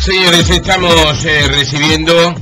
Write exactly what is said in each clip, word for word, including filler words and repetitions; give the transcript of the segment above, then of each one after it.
Señores, estamos eh, recibiendo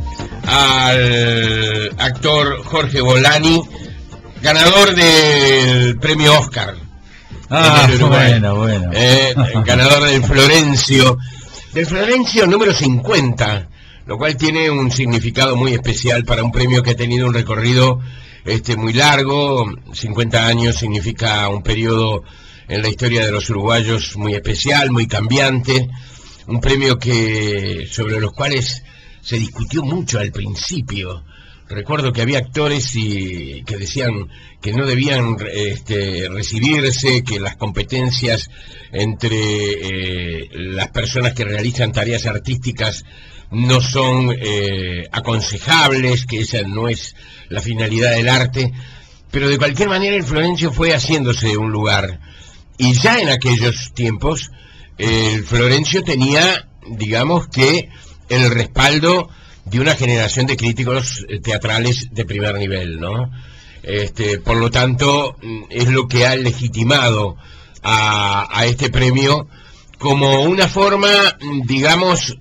al actor Jorge Bolani, ganador del premio Oscar. Ah, bueno, bueno. Eh, ganador del Florencio, del Florencio número cincuenta, lo cual tiene un significado muy especial para un premio que ha tenido un recorrido este muy largo. cincuenta años significa un periodo en la historia de los uruguayos muy especial, muy cambiante. Un premio que sobre los cuales se discutió mucho al principio. Recuerdo que había actores y que decían que no debían este, recibirse, que las competencias entre eh, las personas que realizan tareas artísticas no son eh, aconsejables, que esa no es la finalidad del arte. Pero de cualquier manera el Florencio fue haciéndose un lugar. Y ya en aquellos tiempos el Florencio tenía, digamos que, el respaldo de una generación de críticos teatrales de primer nivel, ¿no? Este, por lo tanto, es lo que ha legitimado a, a este premio como una forma, digamos,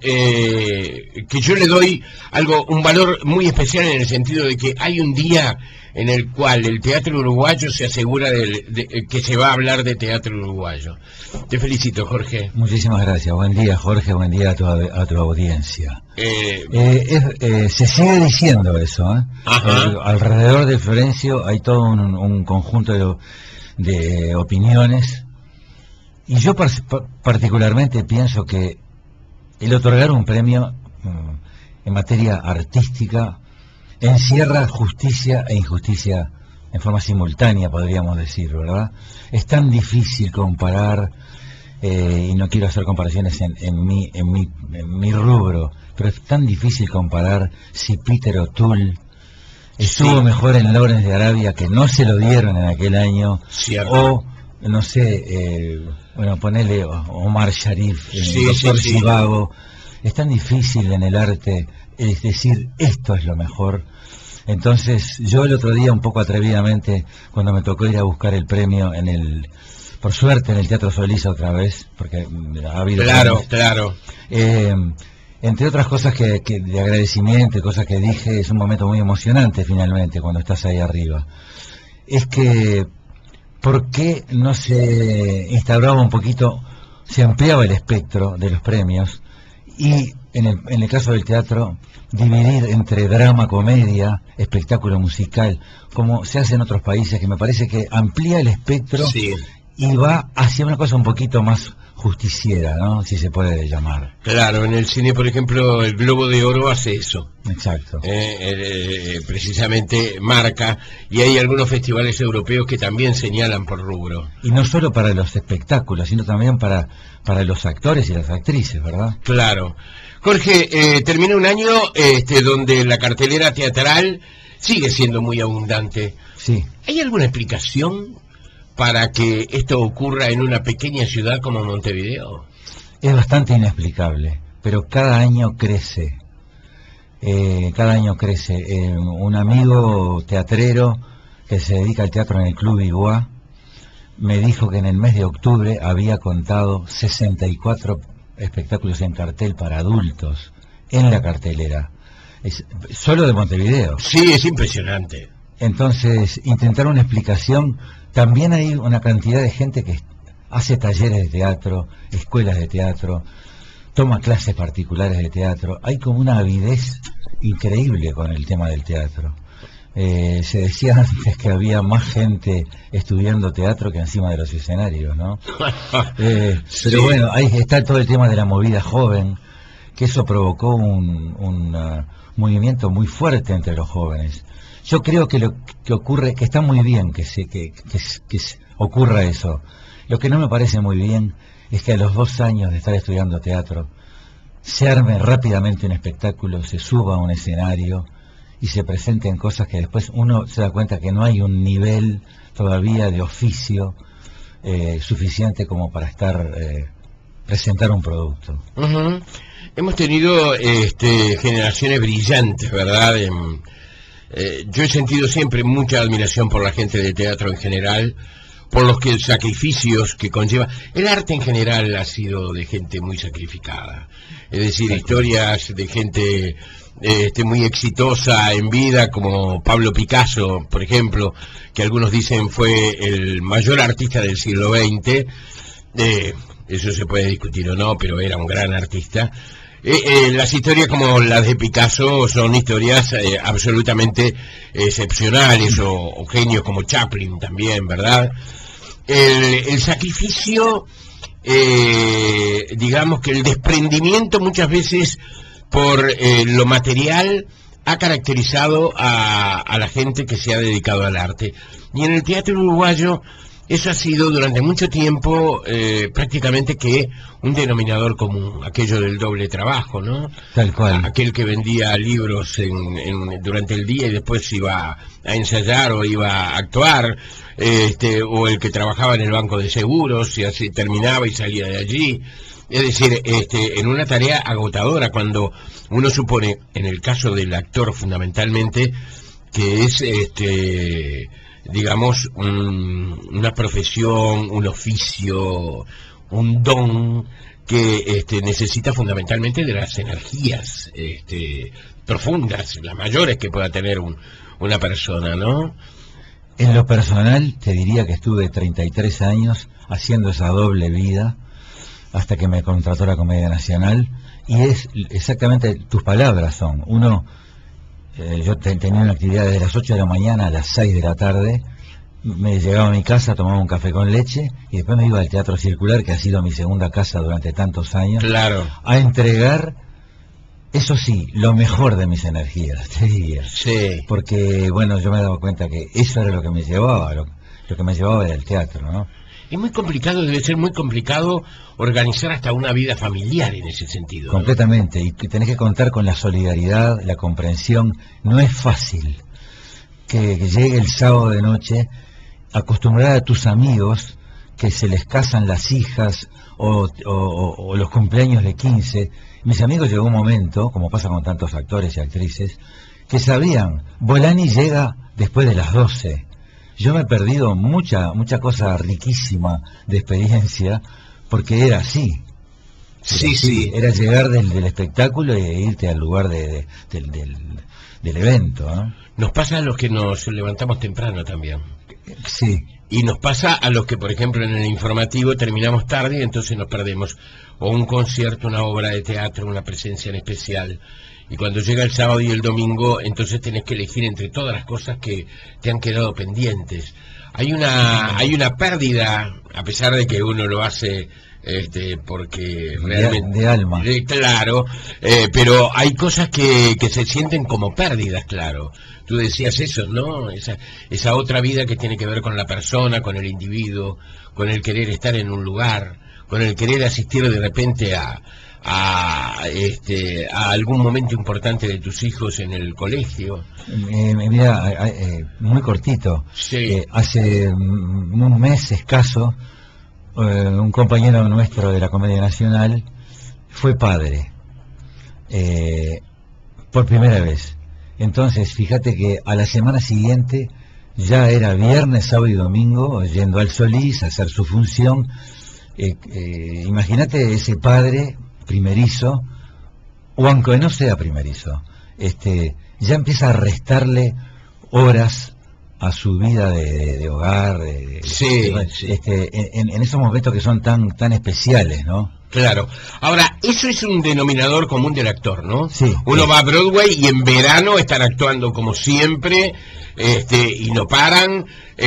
eh, que yo le doy algo, un valor muy especial en el sentido de que hay un día en el cual el teatro uruguayo se asegura de, de, que se va a hablar de teatro uruguayo. Te felicito, Jorge. Muchísimas gracias. Buen día, Jorge. Buen día a tu, a tu audiencia. Eh, eh, es, eh, se sigue diciendo eso, ¿eh? Eh, alrededor de Florencio hay todo un, un conjunto de, de opiniones. Y yo par particularmente pienso que el otorgar un premio mm, en materia artística encierra justicia e injusticia en forma simultánea, podríamos decir, ¿verdad? Es tan difícil comparar, eh, y no quiero hacer comparaciones en, en, mi, en, mi, en mi rubro, pero es tan difícil comparar si Peter O'Toole estuvo sí. mejor en Lawrence de Arabia, que no se lo dieron en aquel año, Cierto. o, no sé, eh, bueno, ponele Omar Sharif, el sí, doctor sí, sí. Zivago. Es tan difícil en el arte, es decir, esto es lo mejor. Entonces, yo el otro día, un poco atrevidamente, cuando me tocó ir a buscar el premio en el, por suerte, en el Teatro Solís otra vez, porque ha habido... Claro, premios, claro. Eh, entre otras cosas que, que de agradecimiento y cosas que dije, es un momento muy emocionante finalmente cuando estás ahí arriba. Es que, ¿por qué no se instauraba un poquito, se ampliaba el espectro de los premios? Y en el, en el caso del teatro, dividir entre drama, comedia, espectáculo musical, como se hace en otros países, que me parece que amplía el espectro sí. y va hacia una cosa un poquito más justiciera, ¿no? Si se puede llamar. Claro, en el cine, por ejemplo, el Globo de Oro hace eso. Exacto. Eh, eh, precisamente marca, y hay algunos festivales europeos que también señalan por rubro. Y no solo para los espectáculos, sino también para, para los actores y las actrices, ¿verdad? Claro. Jorge, eh, termina un año este, donde la cartelera teatral sigue siendo muy abundante. Sí. ¿Hay alguna explicación para que esto ocurra en una pequeña ciudad como Montevideo? Es bastante inexplicable, pero cada año crece. Eh, cada año crece. Eh, un amigo teatrero que se dedica al teatro en el Club Iguá me dijo que en el mes de octubre había contado sesenta y cuatro espectáculos en cartel para adultos en la cartelera. Es, solo de Montevideo. Sí, es impresionante. Entonces, intentar una explicación. También hay una cantidad de gente que hace talleres de teatro, escuelas de teatro, toma clases particulares de teatro. Hay como una avidez increíble con el tema del teatro. Eh, se decía antes que había más gente estudiando teatro que encima de los escenarios, ¿no? Eh, sí. Pero bueno, ahí está todo el tema de la movida joven, que eso provocó un, un uh, movimiento muy fuerte entre los jóvenes. Yo creo que lo que ocurre, que está muy bien que se que, que, que ocurra eso. Lo que no me parece muy bien es que a los dos años de estar estudiando teatro se arme rápidamente un espectáculo, se suba a un escenario y se presenten cosas que después uno se da cuenta que no hay un nivel todavía de oficio eh, suficiente como para estar eh, presentar un producto. Uh-huh. Hemos tenido este, generaciones brillantes, ¿verdad? En, eh, yo he sentido siempre mucha admiración por la gente de teatro en general. por los que sacrificios que conlleva. El arte en general ha sido de gente muy sacrificada, es decir, historias de gente este, muy exitosa en vida, como Pablo Picasso, por ejemplo, que algunos dicen fue el mayor artista del siglo veinte, eh, eso se puede discutir o no, pero era un gran artista. Eh, eh, las historias como las de Picasso son historias eh, absolutamente excepcionales, o, o genios como Chaplin también, ¿verdad? El, el sacrificio, eh, digamos que el desprendimiento muchas veces por eh, lo material ha caracterizado a, a la gente que se ha dedicado al arte. Y en el teatro uruguayo eso ha sido durante mucho tiempo eh, prácticamente que un denominador común, aquello del doble trabajo, ¿no? Tal cual. Aquel que vendía libros en, en, durante el día y después iba a ensayar o iba a actuar, este, o el que trabajaba en el banco de seguros y así terminaba y salía de allí. Es decir, este, en una tarea agotadora, cuando uno supone, en el caso del actor fundamentalmente, que es este digamos, un, una profesión, un oficio, un don que este, necesita fundamentalmente de las energías este, profundas, las mayores que pueda tener un, una persona, ¿no? En lo personal, te diría que estuve treinta y tres años haciendo esa doble vida hasta que me contrató la Comedia Nacional, y es exactamente, tus palabras son, uno... Eh, yo te, tenía una actividad desde las ocho de la mañana a las seis de la tarde, me llegaba a mi casa, tomaba un café con leche y después me iba al Teatro Circular, que ha sido mi segunda casa durante tantos años, claro, a entregar, eso sí, lo mejor de mis energías, te diría. Sí. Porque, bueno, yo me he dado cuenta que eso era lo que me llevaba, lo, lo que me llevaba era el teatro, ¿no? Es muy complicado, debe ser muy complicado organizar hasta una vida familiar en ese sentido, ¿no? Completamente, y que tenés que contar con la solidaridad, la comprensión. No es fácil que, que llegue el sábado de noche, acostumbrar a tus amigos que se les casan las hijas o, o, o, o los cumpleaños de quince. Mis amigos llegó un momento, como pasa con tantos actores y actrices, que sabían, Bolani llega después de las doce. Yo me he perdido mucha mucha cosa riquísima de experiencia porque era así. Sí, sí. Era llegar del, del espectáculo e irte al lugar de, de, del, del, del evento, ¿no? Nos pasa a los que nos levantamos temprano también. Sí. Y nos pasa a los que, por ejemplo, en el informativo terminamos tarde y entonces nos perdemos. O un concierto, una obra de teatro, una presencia en especial. Y cuando llega el sábado y el domingo, entonces tenés que elegir entre todas las cosas que te han quedado pendientes. Hay una hay una pérdida, a pesar de que uno lo hace este porque realmente... De, de alma. Eh, claro, eh, pero hay cosas que, que se sienten como pérdidas, claro. Tú decías eso, ¿no? Esa, esa otra vida que tiene que ver con la persona, con el individuo, con el querer estar en un lugar, con el querer asistir de repente a... A, este, a algún momento importante de tus hijos en el colegio. Eh, mira, eh, muy cortito. Sí. Eh, hace un mes escaso, eh, un compañero nuestro de la Comedia Nacional fue padre, eh, por primera vez. Entonces, fíjate que a la semana siguiente ya era viernes, sábado y domingo, yendo al Solís a hacer su función. Eh, eh, imagínate ese padre primerizo, o aunque no sea primerizo, este, ya empieza a restarle horas a su vida de, de, de hogar, de, sí, de, sí. Este, en, en esos momentos que son tan tan especiales, ¿no? Claro. Ahora, eso es un denominador común del actor, ¿no? Sí. Uno sí. va a Broadway y en verano están actuando como siempre, este, y no paran.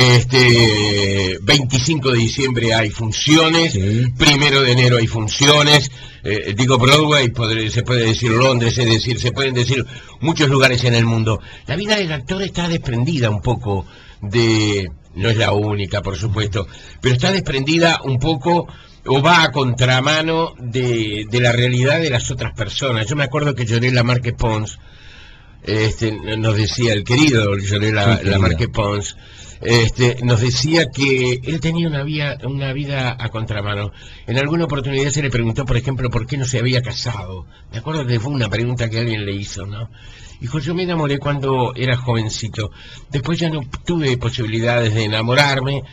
Este, veinticinco de diciembre hay funciones, Sí. primero de enero hay funciones. Eh, digo Broadway, podré, se puede decir Londres, es decir, se pueden decir muchos lugares en el mundo. La vida del actor está desprendida un poco de, no es la única, por supuesto, pero está desprendida un poco, o va a contramano de, de la realidad de las otras personas. Yo me acuerdo que Lloré Lamarque Pons, este, nos decía, el querido Lloré la, sí, Lamarque Pons, este, nos decía que él tenía una vida, una vida a contramano. En alguna oportunidad se le preguntó, por ejemplo, por qué no se había casado. Me acuerdo que fue una pregunta que alguien le hizo, ¿no? Dijo, yo me enamoré cuando era jovencito. Después ya no tuve posibilidades de enamorarme.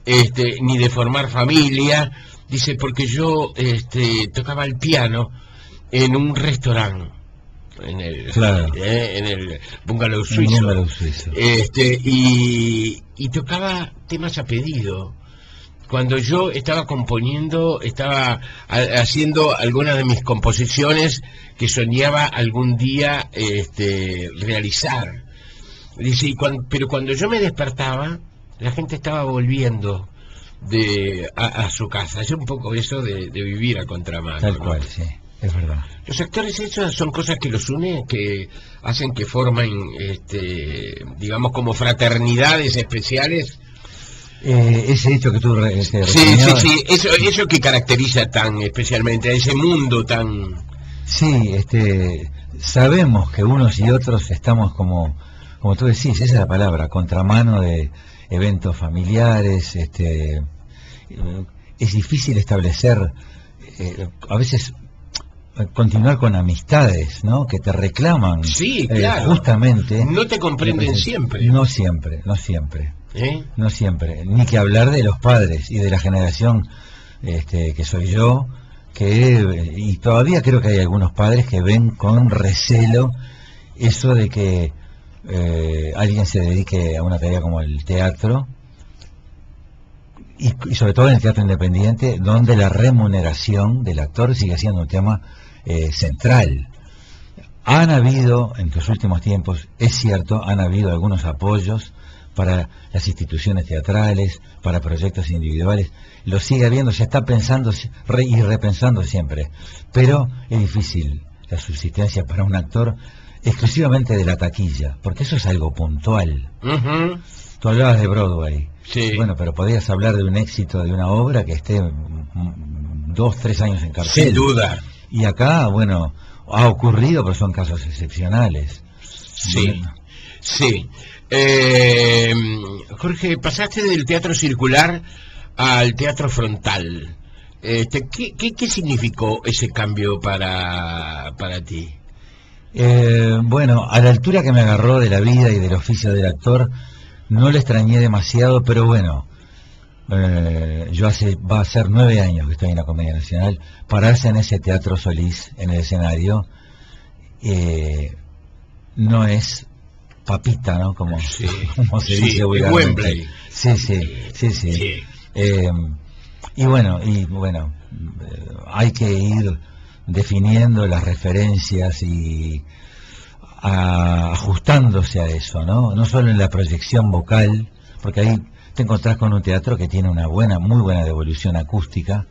este, ni de formar familia. Dice, porque yo este, tocaba el piano en un restaurante, en el, claro. eh, en el bungalow suizo, bungalow suizo. Este, y, y tocaba temas a pedido. Cuando yo estaba componiendo, estaba a, haciendo algunas de mis composiciones que soñaba algún día este, realizar. Dice, y cuando, pero cuando yo me despertaba, la gente estaba volviendo de a, a su casa. Es un poco eso de, de vivir a contramano. Tal ¿no? cual, sí, es verdad. Los actores, esas son cosas que los unen, que hacen que formen, este, digamos, como fraternidades especiales. Eh, ese hecho que tú re, que sí, sí, sí, eso, eso que caracteriza tan especialmente a ese mundo tan... Sí, este, sabemos que unos y otros estamos como, como tú decís, esa es la palabra, contramano de eventos familiares, este, es difícil establecer, eh, a veces continuar con amistades, ¿no? Que te reclaman. Sí, claro. Eh, justamente. No te comprenden siempre. No siempre, no siempre. ¿Eh? No siempre, ni que hablar de los padres y de la generación este, que soy yo, que y todavía creo que hay algunos padres que ven con recelo eso de que eh, alguien se dedique a una tarea como el teatro y, y sobre todo en el teatro independiente, donde la remuneración del actor sigue siendo un tema eh, central. Han habido en los últimos tiempos, es cierto, han habido algunos apoyos para las instituciones teatrales, para proyectos individuales, lo sigue habiendo, se está pensando re y repensando siempre, pero es difícil la subsistencia para un actor exclusivamente de la taquilla, porque eso es algo puntual. Uh-huh. Tú hablabas de Broadway, sí. Bueno, pero podrías hablar de un éxito de una obra que esté dos, tres años en cartel. Sin duda. Y acá, bueno, ha ocurrido, pero son casos excepcionales. Sí, bueno. sí. Eh, Jorge, pasaste del teatro circular al teatro frontal. Este, ¿qué, qué, ¿Qué significó ese cambio para, para ti? Eh, bueno, a la altura que me agarró de la vida y del oficio del actor, no le extrañé demasiado, pero bueno, eh, yo hace, va a ser nueve años que estoy en la Comedia Nacional, pararse en ese Teatro Solís, en el escenario, eh, no es papita, ¿no? Como, sí, como se sí, dice vulgarmente. Wembley. Sí, sí, sí, sí. sí. Eh, y bueno, y bueno, eh, hay que ir definiendo las referencias y a, ajustándose a eso, ¿no? No solo en la proyección vocal, porque ahí te encontrás con un teatro que tiene una buena, muy buena devolución acústica.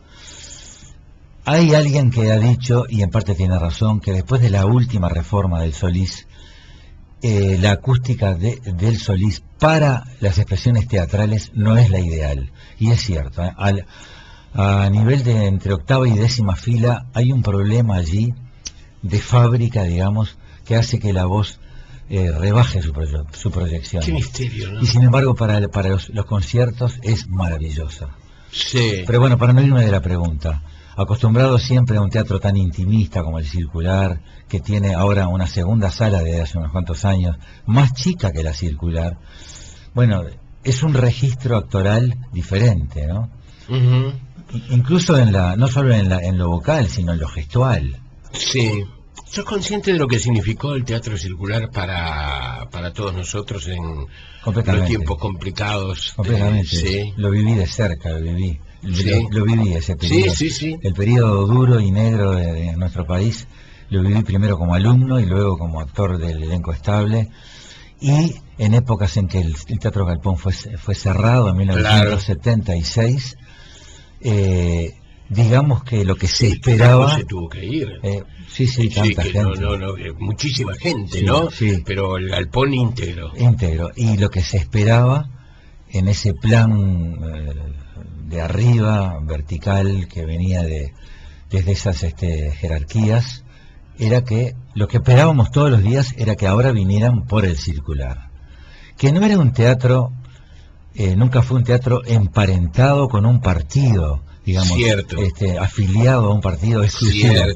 Hay alguien que ha dicho, y en parte tiene razón, que después de la última reforma del Solís, eh, la acústica de, del Solís para las expresiones teatrales no es la ideal. Y es cierto, ¿eh? Al, a nivel de entre octava y décima fila hay un problema allí de fábrica, digamos, que hace que la voz eh, rebaje su, proye su proyección. Qué misterio, ¿no? Y sin embargo para, para los, los conciertos es maravillosa. Sí. Pero bueno, para no irme de la pregunta, acostumbrado siempre a un teatro tan intimista como el Circular, que tiene ahora una segunda sala de hace unos cuantos años, más chica que la Circular, bueno, es un registro actoral diferente, ¿no? Uh-huh. Incluso en la, no solo en, la, en lo vocal, sino en lo gestual. Sí. ¿Sos consciente de lo que significó el teatro circular para, para todos nosotros en los tiempos complicados? Completamente. Eh, sí. Lo viví de cerca, lo viví. Sí. Lo, lo viví ese periodo. Sí, sí, sí. El periodo duro y negro de, de nuestro país, lo viví primero como alumno y luego como actor del elenco estable. Y en épocas en que el, el Teatro Galpón fue, fue cerrado, en mil novecientos setenta y seis, claro. eh, digamos que lo que se sí, esperaba... se tuvo que ir. Eh, sí, sí, tanta sí, gente. No, no, no, muchísima gente, sí, ¿no? Sí. Pero el Galpón íntegro. Íntegro. Y lo que se esperaba en ese plan eh, de arriba, vertical, que venía de desde esas este, jerarquías, era que lo que esperábamos todos los días era que ahora vinieran por el Circular. Que no era un teatro, eh, nunca fue un teatro emparentado con un partido, digamos, Cierto. Este, afiliado a un partido exclusivo. Cierto.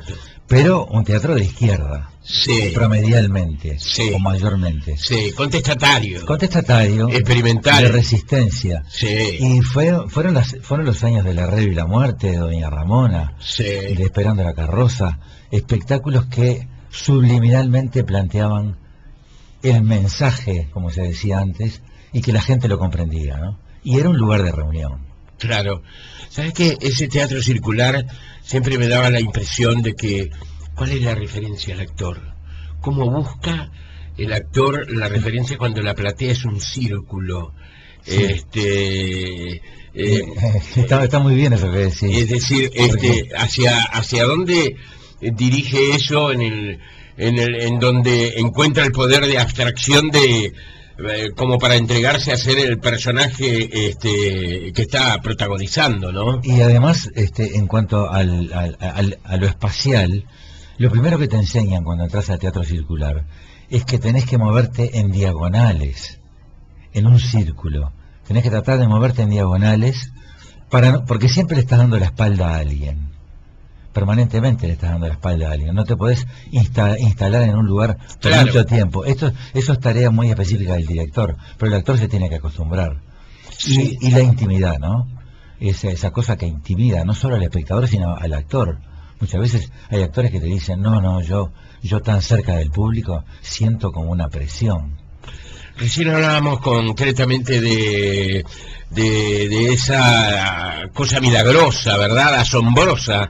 pero un teatro de izquierda, sí, promedialmente, sí, o mayormente. Sí, contestatario. Contestatario. Experimental. De resistencia. Sí. Y fue, fueron, las, fueron los años del Arreo y la Muerte, de Doña Ramona, sí, de Esperando la Carroza, espectáculos que subliminalmente planteaban el mensaje, como se decía antes, y que la gente lo comprendía, ¿no? Y era un lugar de reunión. Claro. ¿Sabes qué? Ese teatro circular siempre me daba la impresión de que, ¿cuál es la referencia al actor? ¿Cómo busca el actor la referencia cuando la platea es un círculo? Sí. Este... Eh, está, está muy bien eso que decís. Es decir, este, hacia, hacia dónde dirige eso en el, en el, en donde encuentra el poder de abstracción de... como para entregarse a ser el personaje este, que está protagonizando, ¿no? Y además, este, en cuanto al, al, al, a lo espacial, lo primero que te enseñan cuando entras al teatro circular es que tenés que moverte en diagonales, en un círculo. Tenés que tratar de moverte en diagonales, para, porque siempre le estás dando la espalda a alguien. Permanentemente le estás dando la espalda a alguien. No te podés insta instalar en un lugar por claro. mucho tiempo. Esto, eso es tarea muy específica del director, pero el actor se tiene que acostumbrar. Sí. Y, y la intimidad, ¿no? Esa, esa cosa que intimida no solo al espectador, sino al actor. Muchas veces hay actores que te dicen, no, no, yo, yo tan cerca del público siento como una presión. Recién hablábamos concretamente de, de, de esa cosa milagrosa, ¿verdad? Asombrosa,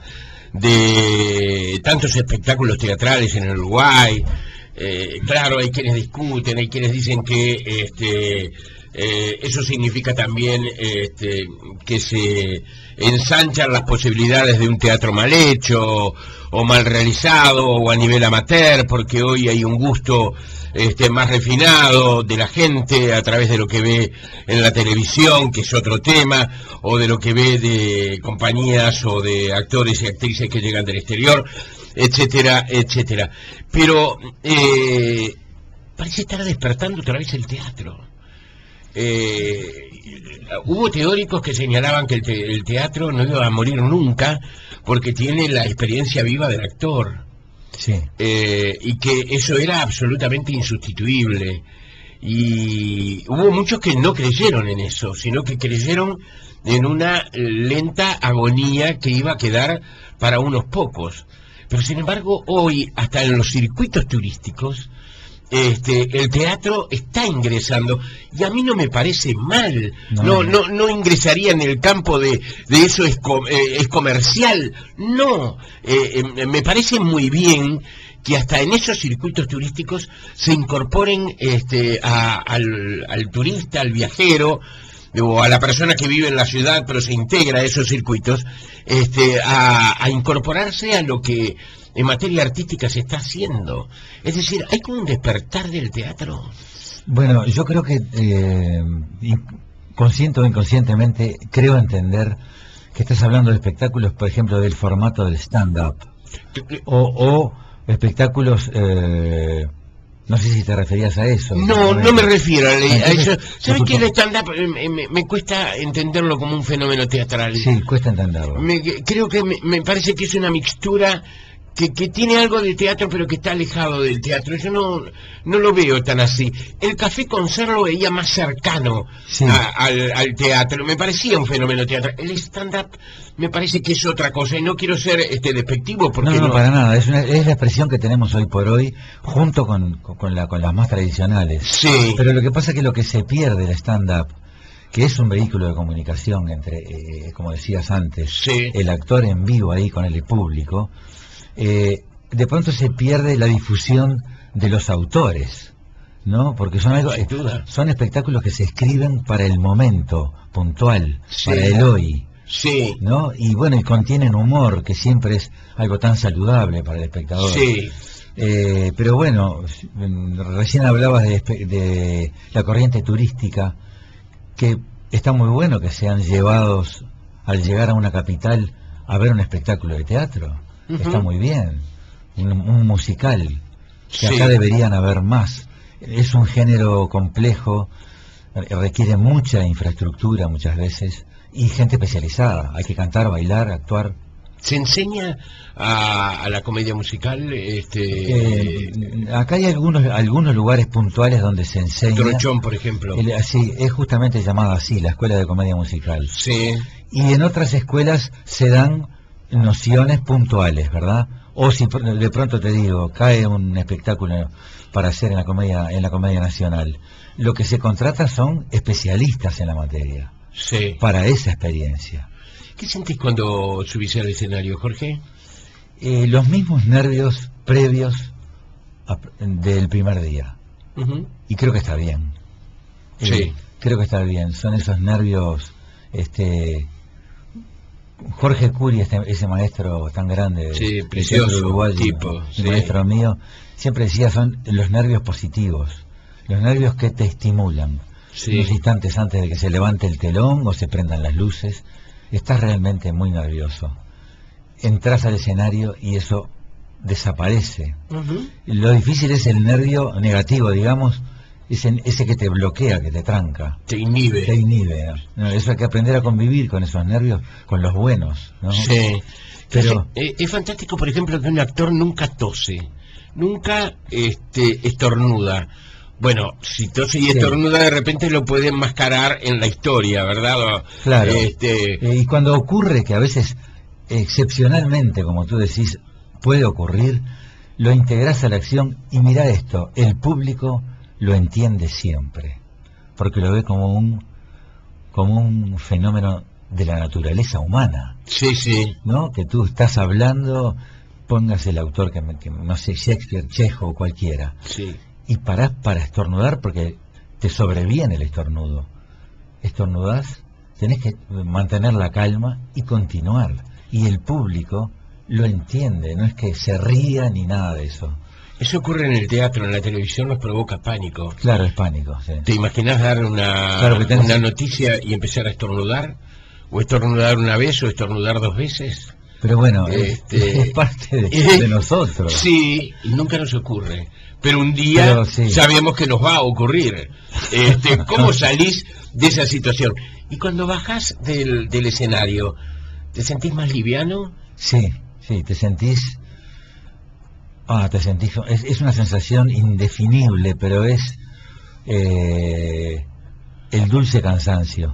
de tantos espectáculos teatrales en el Uruguay. Eh, claro, hay quienes discuten, hay quienes dicen que este, eh, eso significa también este, que se ensanchan las posibilidades de un teatro mal hecho o mal realizado o a nivel amateur, porque hoy hay un gusto este, más refinado de la gente a través de lo que ve en la televisión, que es otro tema, o de lo que ve de compañías o de actores y actrices que llegan del exterior, etcétera, etcétera. Pero eh, parece estar despertando otra vez el teatro. Eh, hubo teóricos que señalaban que el, te el teatro no iba a morir nunca porque tiene la experiencia viva del actor. Sí. Eh, y que eso era absolutamente insustituible. Y hubo muchos que no creyeron en eso, sino que creyeron en una lenta agonía que iba a quedar para unos pocos. Pero sin embargo, hoy, hasta en los circuitos turísticos, este, el teatro está ingresando, y a mí no me parece mal. No, no, no, no ingresaría en el campo de, de eso es, com, eh, es comercial. No, eh, eh, me parece muy bien que hasta en esos circuitos turísticos se incorporen este, a, al, al turista, al viajero, o a la persona que vive en la ciudad pero se integra a esos circuitos, este, a, a incorporarse a lo que en materia artística se está haciendo. Es decir, hay como un despertar del teatro. Bueno, yo creo que eh, consciente o inconscientemente creo entender que estás hablando de espectáculos, por ejemplo, del formato del stand-up o, o espectáculos eh, no sé si te referías a eso. No, no me refiero a, a eso. ¿Sabes que el stand-up me, me, me cuesta entenderlo como un fenómeno teatral? Sí, cuesta entenderlo. Me, creo que me, me parece que es una mixtura que, que tiene algo de teatro, pero que está alejado del teatro. Yo no, no lo veo tan así. El Café Concert lo veía más cercano sí. a, al, al teatro. Me parecía un fenómeno teatral. El stand-up me parece que es otra cosa, y no quiero ser este despectivo porque no, no, no... para nada, es, una, es la expresión que tenemos hoy por hoy junto con, con, la, con las más tradicionales. Sí. Pero lo que pasa es que lo que se pierde el stand-up, que es un vehículo de comunicación entre, eh, como decías antes, sí. el actor en vivo ahí con el público, eh, de pronto se pierde la difusión de los autores, ¿no? Porque son algo, Sin duda. son espectáculos que se escriben para el momento puntual, sí. para el hoy. Sí. ¿No? Y bueno, y contienen humor, que siempre es algo tan saludable para el espectador. Sí. Eh, pero bueno, recién hablabas de, de la corriente turística, que está muy bueno que sean llevados al llegar a una capital a ver un espectáculo de teatro. Uh-huh. Está muy bien. Un, un musical, que sí. acá deberían haber más. Es un género complejo, requiere mucha infraestructura muchas veces. Y gente especializada, hay que cantar, bailar, actuar. ¿Se enseña a, a la comedia musical? Este... Eh, acá hay algunos algunos lugares puntuales donde se enseña. Trochón, por ejemplo. El, así, es justamente llamado así, la Escuela de Comedia Musical. Sí. Y en otras escuelas se dan nociones puntuales, ¿verdad? O si de pronto te digo, cae un espectáculo para hacer en la comedia en la comedia nacional, lo que se contrata son especialistas en la materia. Sí. Para esa experiencia. ¿Qué sentís cuando subís al escenario, Jorge? Eh, los mismos nervios previos a, del primer día. Uh-huh. Y creo que está bien. Sí. Eh, creo que está bien. Son esos nervios... este Jorge Curi, este, ese maestro tan grande, sí, precioso uruguayo, tipo, sí. maestro mío, siempre decía, son los nervios positivos, los nervios que te estimulan. Sí. Unos instantes antes de que se levante el telón o se prendan las luces, estás realmente muy nervioso. Entras al escenario y eso desaparece. Uh-huh. Lo difícil es el nervio negativo, digamos, ese, ese que te bloquea, que te tranca. Te inhibe. Te inhibe. ¿No? Eso hay que aprender a convivir con esos nervios, con los buenos, ¿no? Sí. Pero es, es fantástico, por ejemplo, que un actor nunca tose, nunca este, estornuda. Bueno, si tose y estornuda, sí, de repente lo puede enmascarar en la historia, ¿verdad? Claro. Este... Eh, y cuando ocurre, que a veces, excepcionalmente, como tú decís, puede ocurrir, lo integrás a la acción y mirá esto, el público lo entiende siempre, porque lo ve como un como un fenómeno de la naturaleza humana. Sí, sí. ¿No? Que tú estás hablando, pongas el autor que, que no sé, Shakespeare, Chejo o cualquiera. Sí. Y parás para estornudar porque te sobreviene el estornudo. Estornudás, tenés que mantener la calma y continuar. Y el público lo entiende, no es que se ría ni nada de eso. Eso ocurre en el teatro, en la televisión nos provoca pánico. Claro, es pánico, sí. ¿Te imaginas dar una, claro, tenés... una noticia y empezar a estornudar? ¿O estornudar una vez o estornudar dos veces? Pero bueno, este... es parte de, de nosotros. Sí, y nunca nos ocurre. Pero un día Pero, sí. sabemos que nos va a ocurrir. Este, ¿Cómo salís de esa situación? Y cuando bajás del, del escenario, ¿te sentís más liviano? Sí, sí, te sentís... Ah, te sentís... Es, es una sensación indefinible, pero es eh, el dulce cansancio.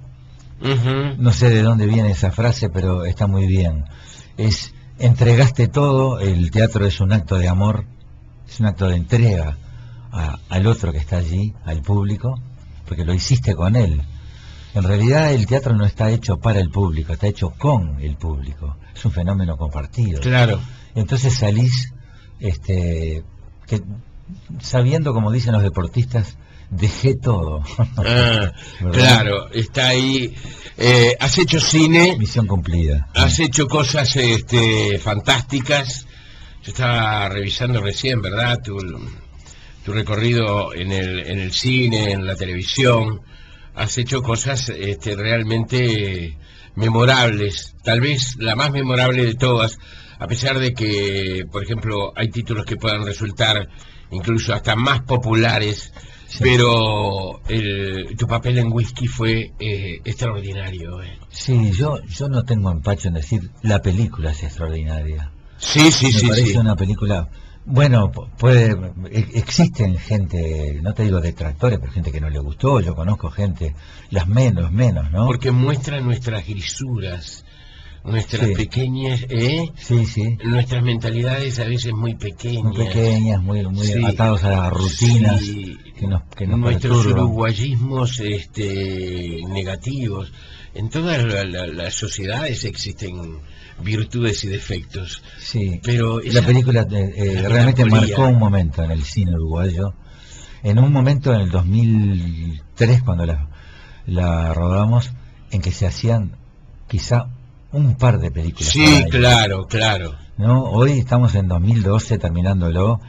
Uh-huh. No sé de dónde viene esa frase, pero está muy bien. Es, entregaste todo, el teatro es un acto de amor, es un acto de entrega a, al otro que está allí, al público, porque lo hiciste con él. En realidad el teatro no está hecho para el público, está hecho con el público. Es un fenómeno compartido. Claro. Entonces salís, este, que, sabiendo, como dicen los deportistas, dejé todo. Ah, claro, está ahí. Eh, has hecho cine. Misión cumplida. Has sí. hecho cosas este, fantásticas. Yo estaba revisando recién, ¿verdad? Tu, tu recorrido en el, en el cine, en la televisión. Has hecho cosas este, realmente memorables. Tal vez la más memorable de todas, a pesar de que, por ejemplo, hay títulos que puedan resultar incluso hasta más populares. Sí. Pero el, tu papel en Whisky fue eh, extraordinario. Eh. Sí, yo yo no tengo empacho en decir la película es extraordinaria. Sí, sí, Me sí. Me parece sí. una película... Bueno, puede existen gente, no te digo detractores, pero gente que no le gustó, yo conozco gente, las menos, menos, ¿no? Porque muestra nuestras grisuras, nuestras sí. pequeñas, ¿eh? Sí, sí. Nuestras mentalidades a veces muy pequeñas. Muy pequeñas, muy, muy sí. atados a las rutinas sí. que nos, que nos Nuestros perturban. uruguayismos este, negativos. En todas la, la, las sociedades existen virtudes y defectos. Sí, pero esa, la película eh, eh, realmente marcó un momento en el cine uruguayo. En un momento en el dos mil tres, cuando la, la rodamos, en que se hacían quizá un par de películas. Sí, claro, claro. ¿No? Hoy estamos en dos mil doce terminándolo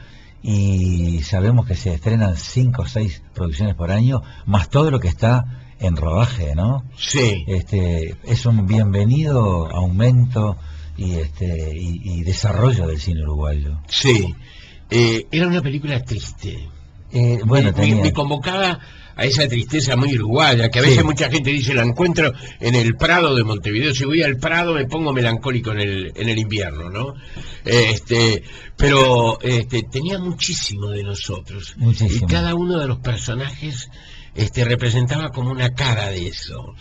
y sabemos que se estrenan cinco o seis producciones por año, más todo lo que está en rodaje, ¿no? Sí. Este, es un bienvenido aumento y este y, y desarrollo del cine uruguayo. Sí. Eh, era una película triste. Eh, bueno, me, me, me convocaba a esa tristeza muy uruguaya, que a veces sí. Mucha gente dice, la encuentro en el Prado de Montevideo. Si voy al Prado me pongo melancólico en el, en el invierno, ¿no? Este, pero este, tenía muchísimo de nosotros. Muchísimo. Y cada uno de los personajes este, representaba como una cara de eso.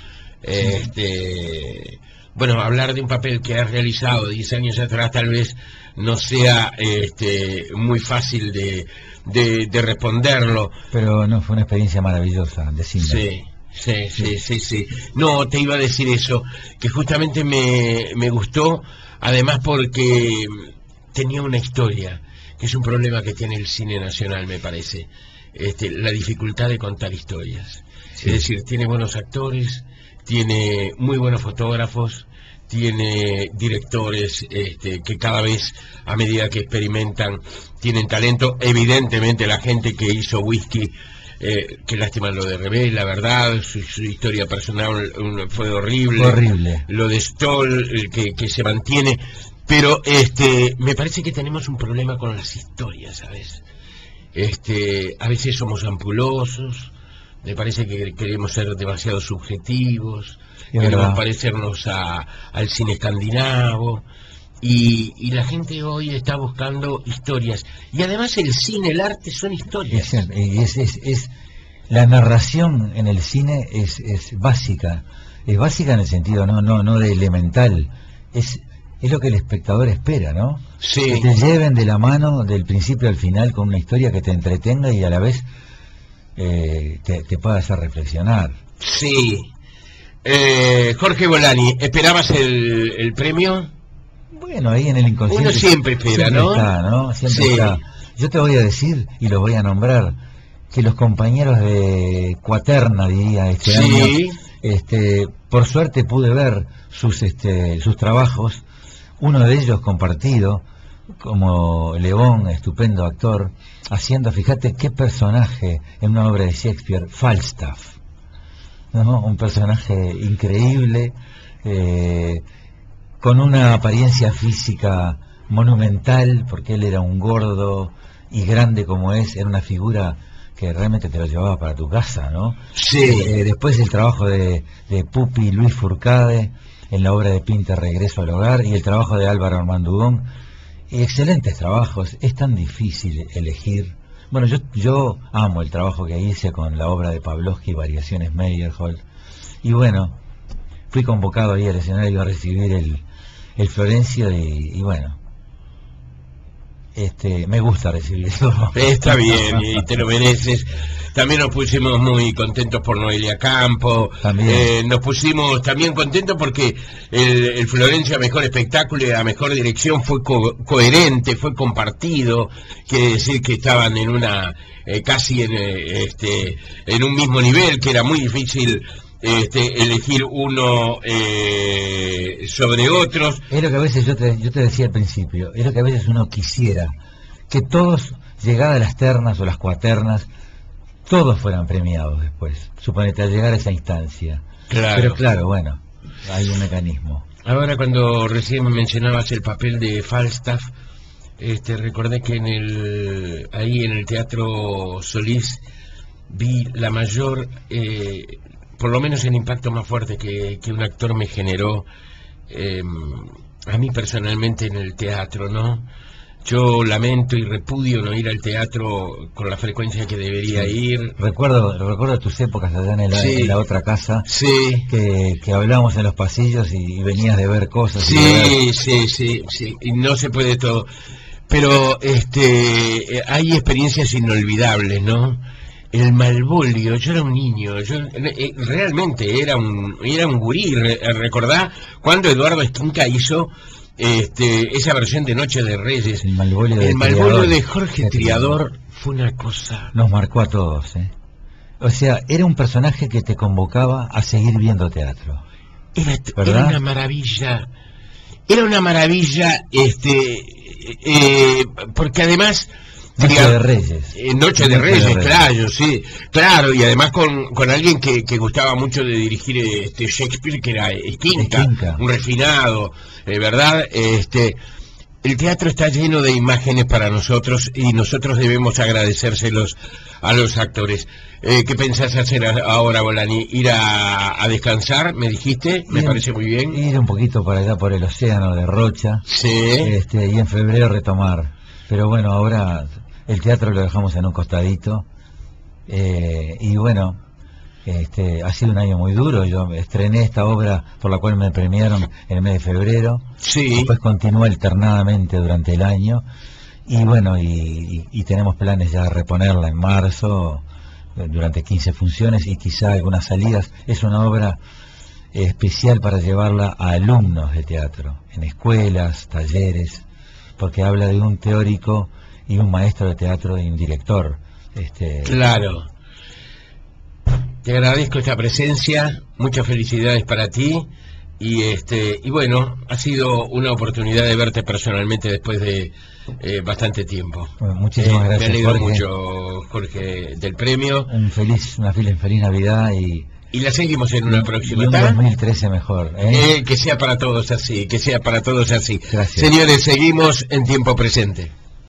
Este, bueno, hablar de un papel que has realizado diez años atrás tal vez no sea este, muy fácil de, de, de responderlo. Pero no, fue una experiencia maravillosa, decime. Sí, sí, sí, sí, sí. No, te iba a decir eso, que justamente me, me gustó, además porque tenía una historia, que es un problema que tiene el cine nacional, me parece, este, la dificultad de contar historias. Sí. Es decir, tiene buenos actores, tiene muy buenos fotógrafos, tiene directores este, que cada vez, a medida que experimentan, tienen talento. Evidentemente la gente que hizo Whisky, eh, qué lástima lo de Rebé, la verdad, su, su historia personal un, fue horrible. Horrible. Lo de Stoll, que, que se mantiene, pero este, me parece que tenemos un problema con las historias, ¿sabes? Este, a veces somos ampulosos, me parece que queremos ser demasiado subjetivos, queremos parecernos a, al cine escandinavo, y, y la gente hoy está buscando historias, y además el cine, el arte son historias. Es, es, es, es la narración en el cine es, es básica, es básica en el sentido no no no de elemental, es es lo que el espectador espera, ¿no? Sí. Que te lleven de la mano del principio al final con una historia que te entretenga y a la vez eh, te, te pueda hacer reflexionar. Sí. Eh, Jorge Bolani, ¿esperabas el, el premio? Bueno, ahí en el inconsciente. Uno siempre espera, siempre ¿no? Está, ¿no? Siempre sí. está. Yo te voy a decir, y lo voy a nombrar, que los compañeros de Cuaterna, diría, este sí. año, este, por suerte pude ver sus, este, sus trabajos, uno de ellos compartido, como León, estupendo actor, haciendo, fíjate qué personaje en una obra de Shakespeare, Falstaff, ¿no? Un personaje increíble, eh, con una apariencia física monumental, porque él era un gordo y grande como es, era una figura que realmente te lo llevaba para tu casa, ¿no? Sí. Eh, después el trabajo de, de Pupi Luis Fourcade en la obra de Pinter, Regreso al Hogar, y el trabajo de Álvaro Armando Udón, y excelentes trabajos. Es tan difícil elegir. Bueno, yo yo amo el trabajo que hice con la obra de Pavlovsky, Variaciones Meyerhold, y bueno, fui convocado ahí al escenario a recibir el, el Florencio, y, y bueno, este me gusta recibirlo. Está bien, y te lo mereces. También nos pusimos muy contentos por Noelia Campo, eh, nos pusimos también contentos porque el, el Florencio a mejor espectáculo y a mejor dirección fue co coherente, fue compartido, quiere decir que estaban en una eh, casi en, eh, este, en un mismo nivel, que era muy difícil este, elegir uno eh, sobre otros. Es lo que a veces yo te, yo te decía al principio, es lo que a veces uno quisiera, que todos, llegadas las ternas o las cuaternas, todos fueran premiados después, suponete, al llegar a esa instancia. Claro. Pero claro, bueno, hay un mecanismo. Ahora, cuando recién mencionabas el papel de Falstaff, este, recordé que en el ahí en el Teatro Solís vi la mayor, eh, por lo menos el impacto más fuerte que, que un actor me generó, eh, a mí personalmente en el teatro, ¿no? Yo lamento y repudio no ir al teatro con la frecuencia que debería sí. ir. Recuerdo recuerdo tus épocas allá en la, sí. en la otra casa, sí. que, que hablábamos en los pasillos y, y venías de ver cosas. Sí, ver... sí, sí, sí, y no se puede todo. Pero este hay experiencias inolvidables, ¿no? El Malvolio, yo era un niño, yo eh, realmente era un era un gurí. Re, recordá cuando Eduardo Esquinca hizo Este, esa versión de Noche de Reyes, el Malvolio de, el Malvolio de Jorge Triador, fue una cosa... Nos marcó a todos, ¿eh? O sea, era un personaje que te convocaba a seguir viendo teatro. Era, era una maravilla, era una maravilla, este, eh, porque además... Noche digamos, de Reyes. Eh, Noche de Reyes, de Reyes, claro, sí, claro, y además con, con alguien que, que gustaba mucho de dirigir este Shakespeare, que era Esquinca, un refinado, eh, ¿verdad? Este, el teatro está lleno de imágenes para nosotros y nosotros debemos agradecérselos a los actores. Eh, ¿Qué pensás hacer ahora, Bolani? ¿Ir a, a descansar, me dijiste? Me ir, parece muy bien. Ir un poquito para allá por el océano de Rocha. Sí. Este, y en febrero retomar. Pero bueno, ahora el teatro lo dejamos en un costadito. Eh, y bueno, este, ha sido un año muy duro. Yo estrené esta obra por la cual me premiaron en el mes de febrero. Sí. Después continué alternadamente durante el año. Y bueno, y, y, y tenemos planes ya de reponerla en marzo, durante quince funciones y quizá algunas salidas. Es una obra especial para llevarla a alumnos de teatro, en escuelas, talleres, porque habla de un teórico y un maestro de teatro y un director. Este... Claro. Te agradezco esta presencia, muchas felicidades para ti. Y este y bueno, ha sido una oportunidad de verte personalmente después de eh, bastante tiempo. Bueno, muchísimas eh, gracias. Me alegro Jorge. mucho, Jorge, del premio. Un feliz, una feliz, feliz Navidad y... Y la seguimos en una próxima. Y un dos mil trece mejor. ¿eh? Eh, que sea para todos así, que sea para todos así. Gracias. Señores, seguimos en Tiempo Presente.